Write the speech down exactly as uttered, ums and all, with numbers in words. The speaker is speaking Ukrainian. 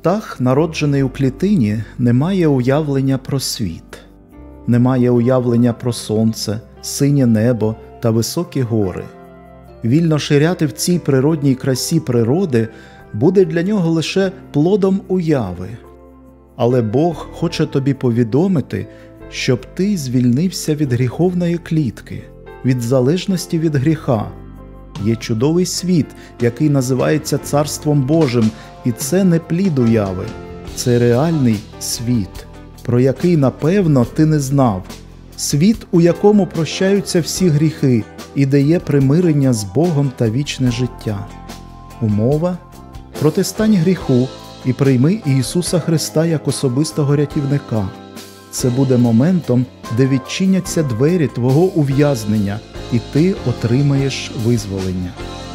Птах, народжений у клітині, не має уявлення про світ, не має уявлення про сонце, синє небо та високі гори. Вільно ширяти в цій природній красі природи буде для нього лише плодом уяви. Але Бог хоче тобі повідомити, щоб ти звільнився від гріховної клітки, від залежності від гріха. Є чудовий світ, який називається Царством Божим, і це не плід уяви, це реальний світ, про який, напевно, ти не знав. Світ, у якому прощаються всі гріхи і де є примирення з Богом та вічне життя. Умова – протистань гріху і прийми Ісуса Христа як особистого рятівника. Це буде моментом, де відчиняться двері твого ув'язнення, і ти отримаєш визволення.